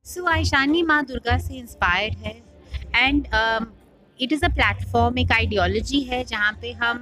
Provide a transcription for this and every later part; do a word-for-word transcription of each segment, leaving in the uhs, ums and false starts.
सो आइशानी माँ दुर्गा से इंस्पायर्ड है and it is a platform, एक आइडियोलॉजी है जहाँ पे हम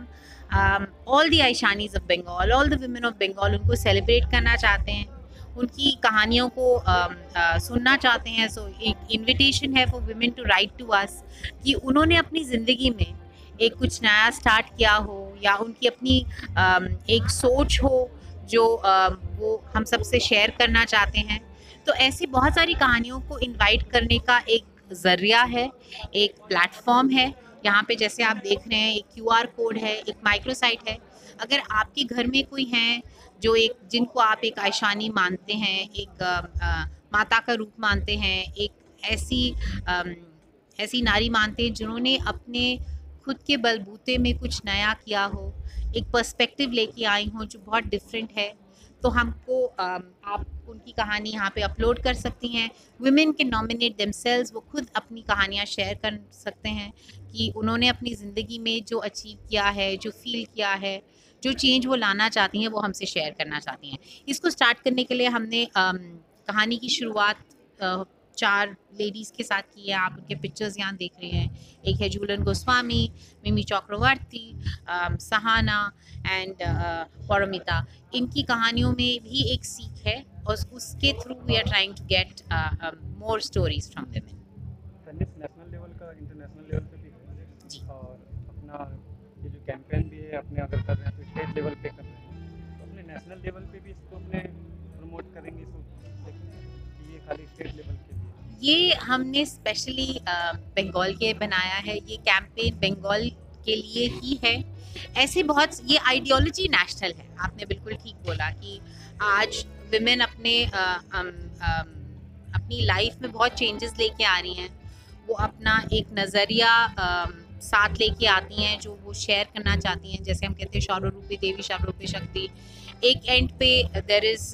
all the Aishanis of Bengal, all the women of Bengal, उनको सेलिब्रेट करना चाहते हैं, उनकी कहानियों को um, uh, सुनना चाहते हैं। सो so, एक इनविटेशन है for women to write to us कि उन्होंने अपनी ज़िंदगी में एक कुछ नया स्टार्ट किया हो या उनकी अपनी um, एक सोच हो जो uh, वो हम सबसे शेयर करना चाहते हैं। तो ऐसी बहुत सारी कहानियों को इनवाइट करने का एक ज़रिया है, एक प्लेटफॉर्म है। यहाँ पे जैसे आप देख रहे हैं एक क्यूआर कोड है, एक माइक्रो साइट है। अगर आपके घर में कोई हैं जो एक जिनको आप एक आइशानी मानते हैं, एक अ, अ, माता का रूप मानते हैं, एक ऐसी अम, ऐसी नारी मानते हैं जिन्होंने अपने खुद के बलबूते में कुछ नया किया हो, एक पर्सपेक्टिव लेके आई हों जो बहुत डिफरेंट है, तो हमको अम, आप उनकी कहानी यहाँ पे अपलोड कर सकती हैं। वुमेन के नॉमिनेट देमसेल्व्स, वो खुद अपनी कहानियाँ शेयर कर सकते हैं कि उन्होंने अपनी ज़िंदगी में जो अचीव किया है, जो फील किया है, जो चेंज वो लाना चाहती हैं, वो हमसे शेयर करना चाहती हैं। इसको स्टार्ट करने के लिए हमने अम, कहानी की शुरुआत अ, चार लेडीज़ के साथ की है। आप उनके पिक्चर्स यहाँ देख रहे हैं। एक है झूलन गोस्वामी, मिमी चक्रवर्ती, अम, सहाना एंड पौरमिता। इनकी कहानियों में भी एक सीख है और उसके through we are trying to get more stories from women. Tanishq national level का इंटरनेशनल लेवल पे भी है जी। और अपना ये जो कैंपेन भी है अपने अगर कर रहे हैं तो स्टेट लेवल पे कर रहे हैं, तो अपने नेशनल लेवल पे भी इसको अपने प्रमोट करेंगे सोच कि ये खाली स्टेट लेवल के लिए? ये हमने स्पेशली बंगाल के बनाया है, ये कैंपेन बंगाल के लिए ही है। ऐसे बहुत, ये आइडियोलॉजी नेशनल है। आपने बिल्कुल ठीक बोला कि आज विमेन अपने अ, अम, अम, अपनी लाइफ में बहुत चेंजेस लेके आ रही हैं। वो अपना एक नज़रिया अम, साथ लेके आती हैं जो वो शेयर करना चाहती हैं। जैसे हम कहते हैं शौर्य रूपी देवी शौर्य रूपी शक्ति। एक एंड पे there is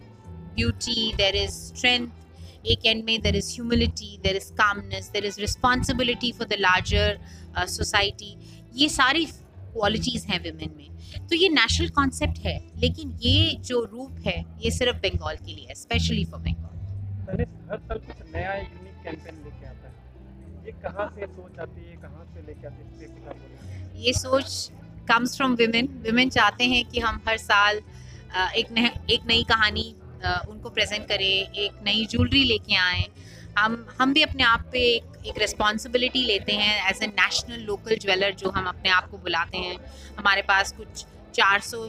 beauty, there is strength, एक एंड में there is humility, there is calmness, there is responsibility for the larger society. ये सारी क्वालिटीज़ हैं विमेन में। तो ये नेशनल कॉन्सेप्ट है, लेकिन ये जो रूप है ये सिर्फ बंगाल के लिए है, स्पेशली फॉर बंगाल। टेनिस हर साल कुछ नया यूनिक कैंपेन लेके आता है, ये कहाँ से सोच आती है, कहाँ से लेके आते हैं, इस पे कुछ आप बोलेंगे? ये सोच कम्स फ्रॉम विमेन। विमेन चाहते हैं कि हम हर साल अ, एक नह, एक नई कहानी अ, उनको प्रेजेंट करें, एक नई ज्वेलरी लेके आएँ। हम हम भी अपने आप पे एक एक रिस्पॉन्सिबिलिटी लेते हैं as a national local jeweller, जो हम अपने आप को बुलाते हैं। हमारे पास कुछ चार सौ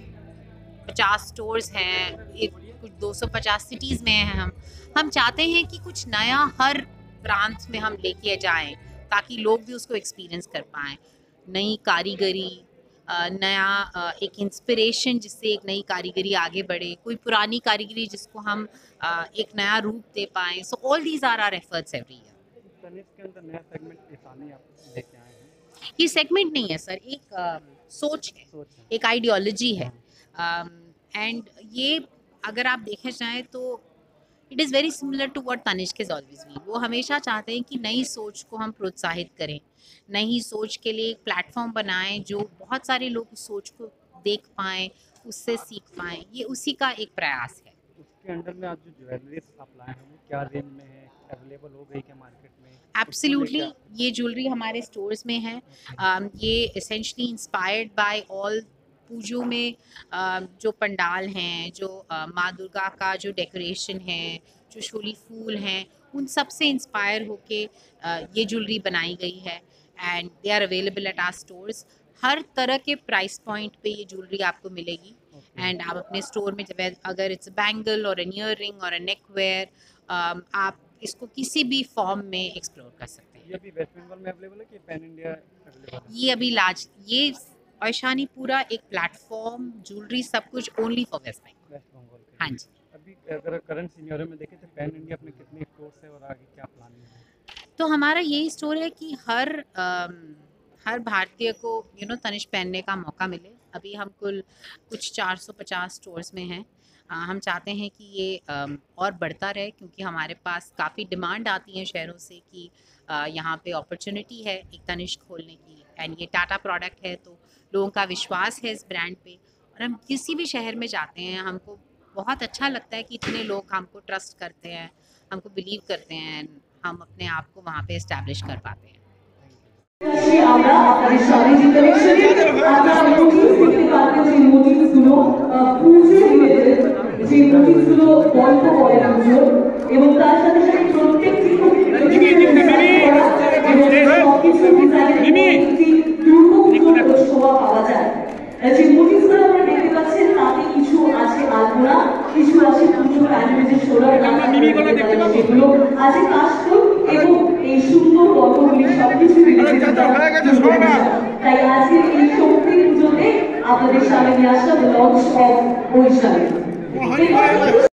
पचास स्टोर्स हैं, एक कुछ दो सौ पचास सिटीज़ में हैं हम। हम चाहते हैं कि कुछ नया हर प्रांत में हम लेके जाएँ, ताकि लोग भी उसको एक्सपीरियंस कर पाएँ। नई कारीगरी, अ, नया अ, एक इंस्पिरेशन जिससे एक नई कारीगरी आगे बढ़े, कोई पुरानी कारीगरी जिसको हम अ, एक नया रूप दे पाएँ। So all these are our efforts every year. तो टेनिस के अंदर नया सेगमेंट आसानी आप लेके आए हैं, ये सेगमेंट नहीं है सर, एक अ, सोच है, सोच है। एक आइडियोलॉजी है। हाँ, एंड ये अगर आप देखना चाहें तो it is very similar to what Tanishq is always been. वो हमेशा चाहते हैं कि नई सोच को हम प्रोत्साहित करें, नई सोच के लिए एक प्लेटफॉर्म बनाएं जो बहुत सारे लोग उस सोच को देख पाएँ, उससे सीख पाएँ। ये उसी का एक प्रयास है। उसके अंडर में आज जो ज्वेलरीज आप लाए हैं वो क्या रेंज में है, अवेलेबल हो गई क्या मार्केट में, उसको लेके एब्सोल्युटली, आप? ये ज्वेलरी हमारे स्टोर्स में है। ओके। um, ये एसेंशली इंस्पायर्ड बाय ऑल पूजों में uh, जो पंडाल हैं, जो uh, माँ दुर्गा का जो डेकोरेशन है, जो शोली फूल हैं, उन सब से इंस्पायर होके uh, ये ज्वेलरी बनाई गई है and they are available at our stores. हर तरह के प्राइस पॉइंट पे ये ज्वेलरी आपको मिलेगी ओके। एंड आप अपने स्टोर में जब अगर इट्स बैंगल और एन ईयर रिंग और नेक वेयर, आप इसको किसी भी फॉर्म में एक्सप्लोर कर सकते ये हैं। अभी वेस्ट बंगाल में अवेलेबल है कि पैन इंडिया अवेलेबल है? ये अभी लाज ये ऐशानी पूरा एक प्लेटफॉर्म, ज्वेलरी, सब कुछ ओनली फॉर वेस्ट बंगाल। वेस्ट बंगाल के हाँ लिए। जी। अभी अगर करंट सिनेरियो में देखें तो पैन इंडिया अपने कितने स्टोर्स है और आगे क्या प्लानिंग है? तो हमारा यही स्टोर है कि हर अम, हर भारतीय को यू नो तनिष्क पहनने का मौका मिले। अभी हम कुल कुछ चार सौ पचास स्टोर्स में हैं। अ, हम चाहते हैं कि ये अम, और बढ़ता रहे, क्योंकि हमारे पास काफ़ी डिमांड आती है शहरों से कि अ, यहाँ पे अपॉर्चुनिटी है एक तनिष्क खोलने की, एंड ये टाटा प्रोडक्ट है तो लोगों का विश्वास है इस ब्रांड पे। और हम किसी भी शहर में जाते हैं, हमको बहुत अच्छा लगता है कि इतने लोग हमको ट्रस्ट करते हैं, हमको बिलीव करते हैं एंड हम अपने आप को वहाँ पे एस्टैब्लिश कर पाते हैं। আমরা আপনাদের সামনে যে কালেকশনে আপনারা নোটিস করতে পারবেন যে নোটিসগুলো পুজো রিলেটেড, যে নোটিসগুলো গল্প বলে পুজো, এবং তার সাথে সাথে প্রত্যেকটি সবকিছু ডিজাইনের একটি দুর্গপুজোর শোভা পাওয়া যায়। যে নোটিসগুলো আমরা দেখতে পাচ্ছেন তাতে কিছু আছে আলপনা, কিছু আছে পুজো প্যান্ডেলের সোলার যেগুলো আছে কাশফুল, এবং এই সুন্দর গল্পগুলি সবকিছু তাই আজকের এই শক্তি পুজোতে আপনাদের সামনে নিয়ে আসা লঞ্চ অফ বৈশালী।